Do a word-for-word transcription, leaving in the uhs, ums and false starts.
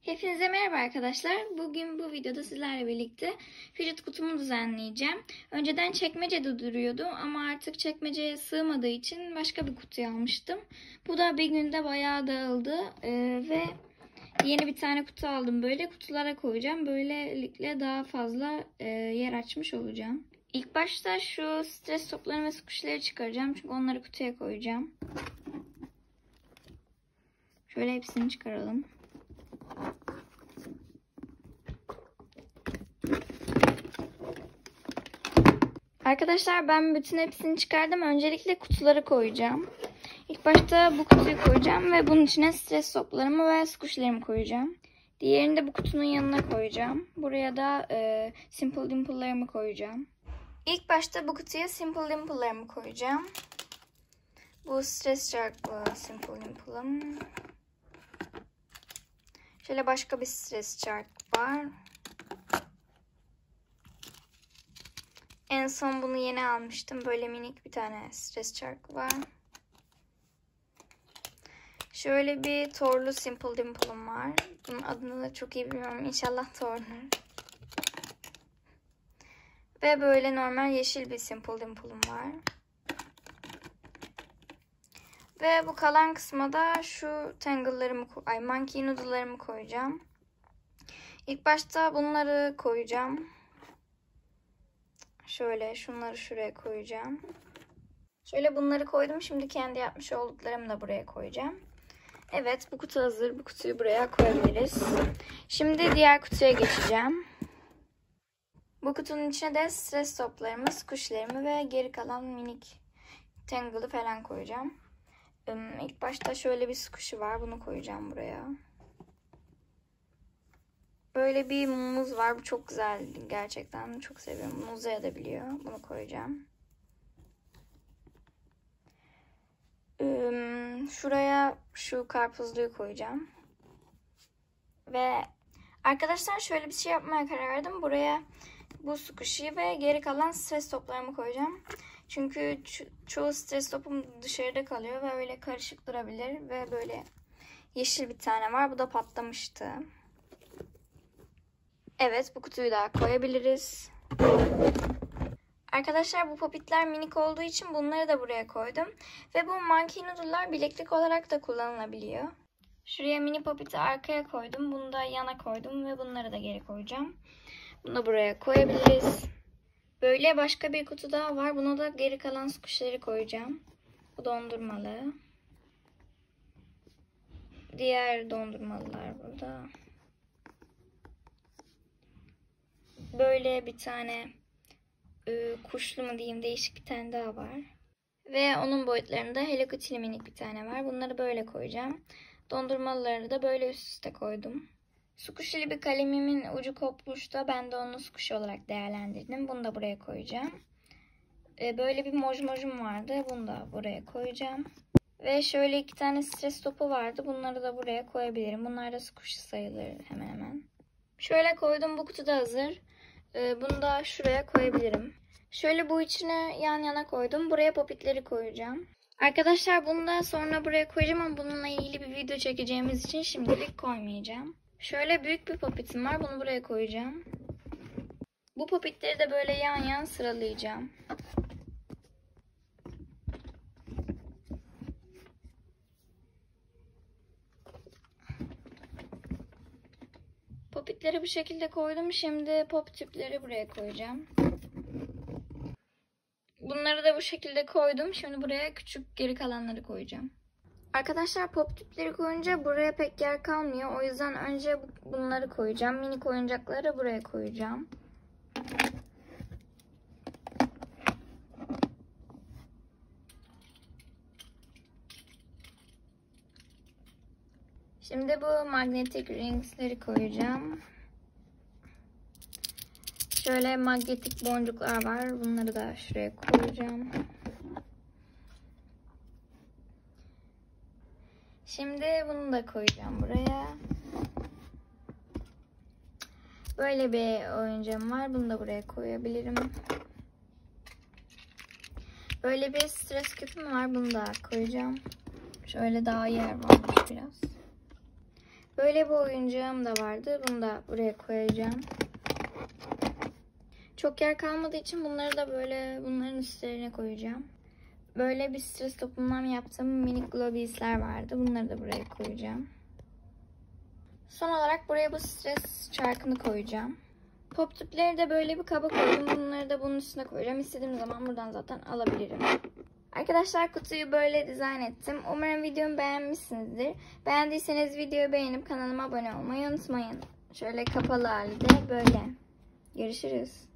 Hepinize merhaba arkadaşlar. Bugün bu videoda sizlerle birlikte fidget kutumu düzenleyeceğim. Önceden çekmecede duruyordu ama artık çekmeceye sığmadığı için başka bir kutuya almıştım. Bu da bir günde bayağı dağıldı ee, ve yeni bir tane kutu aldım. Böyle kutulara koyacağım. Böylelikle daha fazla e, yer açmış olacağım. İlk başta şu stres toplarını ve squishleri çıkaracağım. Çünkü onları kutuya koyacağım. Şöyle hepsini çıkaralım. Arkadaşlar ben bütün hepsini çıkardım. Öncelikle kutuları koyacağım. İlk başta bu kutuyu koyacağım ve bunun içine stres toplarımı ve squishlerimi koyacağım. Diğerini de bu kutunun yanına koyacağım. Buraya da e, Simple Dimple'larımı koyacağım. İlk başta bu kutuya Simple Dimple'larımı koyacağım. Bu stres çarklı Simple Dimple'ım. Şöyle başka bir stres çark var. En son bunu yeni almıştım. Böyle minik bir tane stres çark var. Şöyle bir torlu Simple Dimple'ım var. Bunun adını da çok iyi bilmiyorum. İnşallah torlu. Ve böyle normal yeşil bir Simple Dimple'ım var. Ve bu kalan kısma da şu tangle'larımı, ay monkey noodle'larımı koyacağım. İlk başta bunları koyacağım. Şöyle şunları şuraya koyacağım. Şöyle bunları koydum. Şimdi kendi yapmış olduklarımı da buraya koyacağım. Evet, bu kutu hazır. Bu kutuyu buraya koyabiliriz. Şimdi diğer kutuya geçeceğim. Bu kutunun içine de stres toplarımı, squishlerimi ve geri kalan minik tangle'ı falan koyacağım. İlk başta şöyle bir squish'i var. Bunu koyacağım buraya. Böyle bir muz var. Bu çok güzel. Gerçekten çok seviyorum. Muz edebiliyor. Bunu koyacağım. Şuraya şu karpuzluyu koyacağım. Ve arkadaşlar şöyle bir şey yapmaya karar verdim. Buraya bu squishy ve geri kalan stres toplarımı koyacağım. Çünkü ço- çoğu stres topum dışarıda kalıyor ve öyle karışık durabilir. Ve böyle yeşil bir tane var. Bu da patlamıştı. Evet, bu kutuyu da koyabiliriz. Arkadaşlar bu popitler minik olduğu için bunları da buraya koydum. Ve bu monkey noodle'lar bileklik olarak da kullanılabiliyor. Şuraya mini popiti arkaya koydum. Bunu da yana koydum ve bunları da geri koyacağım. Bunu da buraya koyabiliriz. Böyle başka bir kutu daha var. Buna da geri kalan squishleri koyacağım. Bu dondurmalı. Diğer dondurmalılar burada. Böyle bir tane e, kuşlu mu diyeyim, değişik bir tane daha var. Ve onun boyutlarında Hello Kitty'li minik bir tane var. Bunları böyle koyacağım. Dondurmalıları da böyle üst üste koydum. Squishy'li bir kalemimin ucu kopmuştu. Ben de onu squishy olarak değerlendirdim. Bunu da buraya koyacağım. E, böyle bir moj mojum vardı. Bunu da buraya koyacağım. Ve şöyle iki tane stres topu vardı. Bunları da buraya koyabilirim. Bunlar da squishy sayılır hemen hemen. Şöyle koydum. Bu kutu da hazır. Bunu da şuraya koyabilirim. Şöyle bu içine yan yana koydum. Buraya popitleri koyacağım. Arkadaşlar bunu da sonra buraya koyacağım ama bununla ilgili bir video çekeceğimiz için şimdilik koymayacağım. Şöyle büyük bir popitim var. Bunu buraya koyacağım. Bu popitleri de böyle yan yan sıralayacağım. Popitleri bu şekilde koydum. Şimdi pop tüpleri buraya koyacağım. Bunları da bu şekilde koydum. Şimdi buraya küçük geri kalanları koyacağım. Arkadaşlar pop tüpleri koyunca buraya pek yer kalmıyor. O yüzden önce bunları koyacağım. Minik oyuncakları buraya koyacağım. Şimdi bu magnetic ringsleri koyacağım. Şöyle magnetik boncuklar var. Bunları da şuraya koyacağım. Şimdi bunu da koyacağım buraya. Böyle bir oyuncağım var. Bunu da buraya koyabilirim. Böyle bir stres küpüm var. Bunu da koyacağım. Şöyle daha yer varmış biraz. Böyle bir oyuncağım da vardı. Bunu da buraya koyacağım. Çok yer kalmadığı için bunları da böyle bunların üstlerine koyacağım. Böyle bir stres toplumdan yaptığım minik globisler vardı. Bunları da buraya koyacağım. Son olarak buraya bu stres çarkını koyacağım. Pop tüpleri de böyle bir kaba koydum. Bunları da bunun üstüne koyacağım. İstediğim zaman buradan zaten alabilirim. Arkadaşlar kutuyu böyle dizayn ettim. Umarım videomu beğenmişsinizdir. Beğendiyseniz videoyu beğenip kanalıma abone olmayı unutmayın. Şöyle kapalı hali de böyle. Görüşürüz.